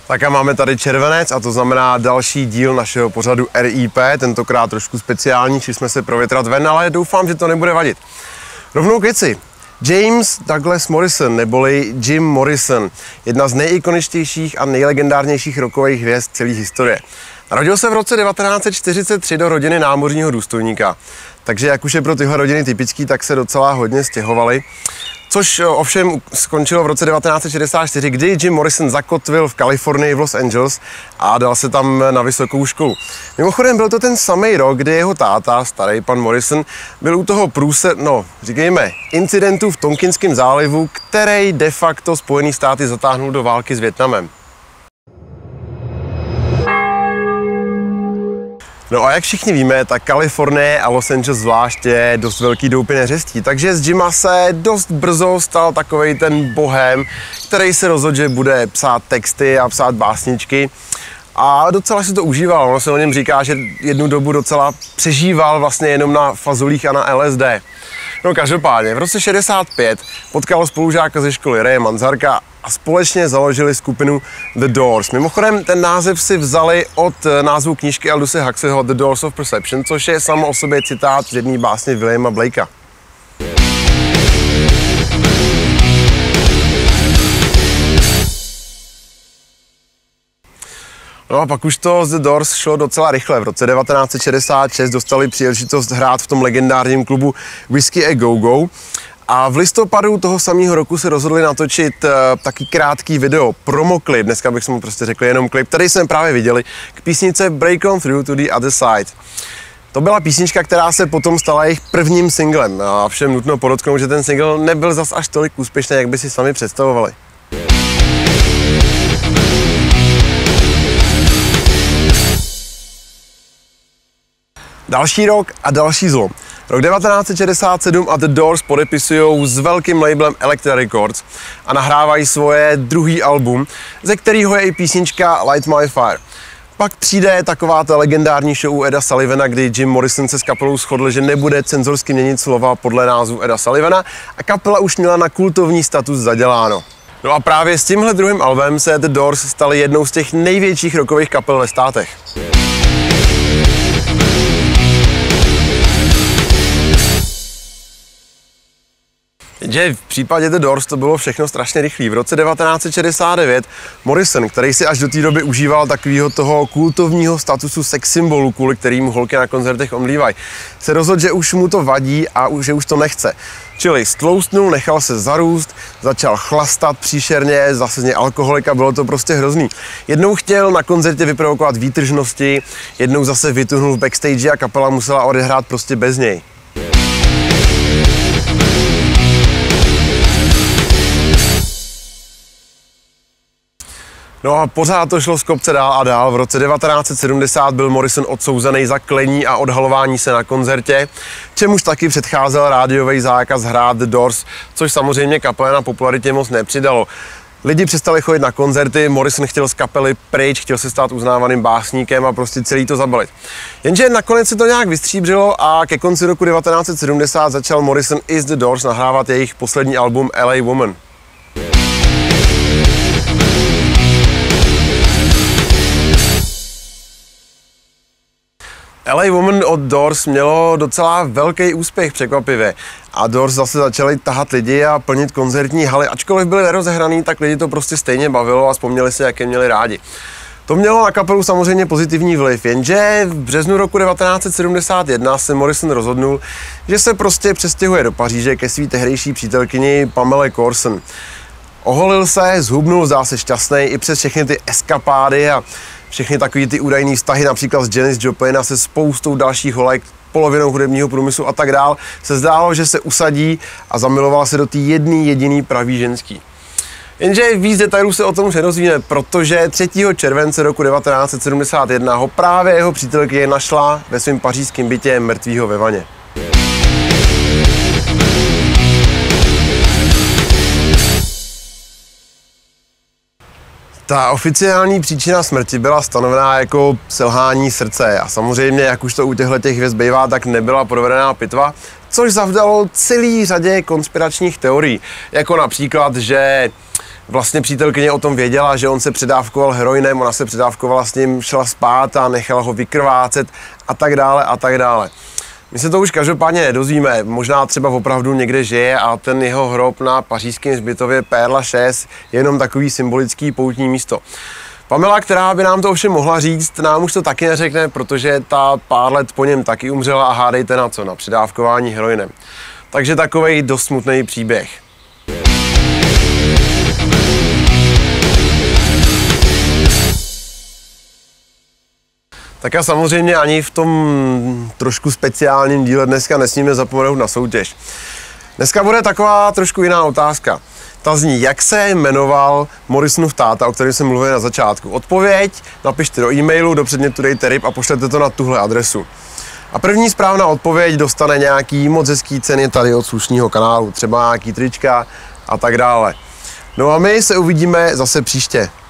Tak a máme tady červenec a to znamená další díl našeho pořadu RIP, tentokrát trošku speciální, či jsme se provětrat ven, ale doufám, že to nebude vadit. Rovnou k věci. James Douglas Morrison, neboli Jim Morrison, jedna z nejikoničtějších a nejlegendárnějších rockových hvězd celé historie. Narodil se v roce 1943 do rodiny námořního důstojníka, takže jak už je pro tyhle rodiny typický, tak se docela hodně stěhovali. Což ovšem skončilo v roce 1964, kdy Jim Morrison zakotvil v Kalifornii v Los Angeles a dal se tam na vysokou školu. Mimochodem byl to ten samý rok, kdy jeho táta, starý pan Morrison, byl u toho incidentu v Tonkinském zálivu, který de facto Spojené státy zatáhnul do války s Vietnamem. No a jak všichni víme, tak Kalifornie a Los Angeles zvlášť je dost velký doupě neřestí, takže z Jima se dost brzo stal takovej ten bohem, který se rozhodl, že bude psát texty a psát básničky a docela si to užíval. Ono se o něm říká, že jednu dobu docela přežíval vlastně jenom na fazolích a na LSD. No každopádně, v roce 65 potkal spolužáka ze školy Raye Manzarka a společně založili skupinu The Doors. Mimochodem, ten název si vzali od názvu knížky Alduse Huxleyho The Doors of Perception, což je samo o sobě citát z jedné básně Williama Blakea. No a pak už to z The Doors šlo docela rychle. V roce 1966 dostali příležitost hrát v tom legendárním klubu Whiskey a Go-Go. A v listopadu toho samého roku se rozhodli natočit taky krátký video, promoklip, dneska bych mu prostě řekl jenom klip, který jsme právě viděli, k písnice Break On Through to the Other Side. To byla písnička, která se potom stala jejich prvním singlem. A všem nutno podotknout, že ten single nebyl zas až tolik úspěšný, jak by si sami představovali. Další rok a další zlom. Rok 1967 a The Doors podepisují s velkým labelem Elektra Records a nahrávají svoje druhý album, ze kterého je i písnička Light My Fire. Pak přijde taková ta legendární show u Eda Sullivana, kdy Jim Morrison se s kapelou shodl, že nebude cenzorsky měnit slova podle názvu Eda Sullivana a kapela už měla na kultovní status zaděláno. No a právě s tímhle druhým albem se The Doors stali jednou z těch největších rockových kapel ve státech. Jenže v případě The Doors to bylo všechno strašně rychlý. V roce 1969 Morrison, který si až do té doby užíval takového toho kultovního statusu sex symbolu, kvůli kterým holky na koncertech omlívají, se rozhodl, že už mu to vadí a že už to nechce. Čili stloustnul, nechal se zarůst, začal chlastat příšerně, zase z něj alkoholika, bylo to prostě hrozný. Jednou chtěl na koncertě vyprovokovat výtržnosti, jednou zase vytuhnul v backstage a kapela musela odehrát prostě bez něj. No a pořád to šlo z kopce dál a dál. V roce 1970 byl Morrison odsouzený za klení a odhalování se na koncertě, čemuž taky předcházel rádiový zákaz hrát The Doors, což samozřejmě kapele na popularitě moc nepřidalo. Lidi přestali chodit na koncerty, Morrison chtěl z kapely pryč, chtěl se stát uznávaným básníkem a prostě celý to zabalit. Jenže nakonec se to nějak vystříbřilo a ke konci roku 1970 začal Morrison i z The Doors nahrávat jejich poslední album LA Woman. LA Woman od Doors mělo docela velký úspěch překvapivě a Doors zase začali tahat lidi a plnit koncertní haly, ačkoliv byli nerozehraný, tak lidi to prostě stejně bavilo a vzpomněli si, jak je měli rádi. To mělo na kapelu samozřejmě pozitivní vliv, jenže v březnu roku 1971 se Morrison rozhodnul, že se prostě přestěhuje do Paříže ke své tehdejší přítelkyni Pamele Corson. Oholil se, zhubnul, zdál se šťastný i přes všechny ty eskapády a všechny takový ty údajný vztahy, například s Janis Joplin a se spoustou dalších holek, polovinou hudebního průmyslu a tak dál, se zdálo, že se usadí a zamiloval se do té jedný jediný pravý ženský. Jenže víc detailů se o tom už nedozvíme, protože 3. července roku 1971 ho právě jeho přítelkyně našla ve svém pařížském bytě mrtvýho ve vaně. Ta oficiální příčina smrti byla stanovená jako selhání srdce a samozřejmě, jak už to u těchto hvězd bývá, tak nebyla provedená pitva, což zavdalo celý řadě konspiračních teorií, jako například, že Vlastně přítelkyně o tom věděla, že on se předávkoval heroinem, ona se předávkovala s ním, šla spát a nechala ho vykrvácet a tak dále a tak dále. My se to už každopádně nedozvíme, možná třeba opravdu někde žije a ten jeho hrob na pařížském hřbitově Père Lachaise je jenom takový symbolický poutní místo. Pamela, která by nám to ovšem mohla říct, nám už to taky neřekne, protože ta pár let po něm taky umřela a hádejte na co, na předávkování heroinem. Takže takovej dost smutný příběh. Tak a samozřejmě ani v tom trošku speciálním díle dneska nesmíme zapomenout na soutěž. Dneska bude taková trošku jiná otázka. Ta zní, jak se jmenoval Morrisonův táta, o kterém jsem mluvil na začátku. Odpověď napište do e-mailu, do předmětu dejte RIP a pošlete to na tuhle adresu. A první správná odpověď dostane nějaký moc hezký ceny tady od slušného kanálu, třeba nějaký trička a tak dále. No a my se uvidíme zase příště.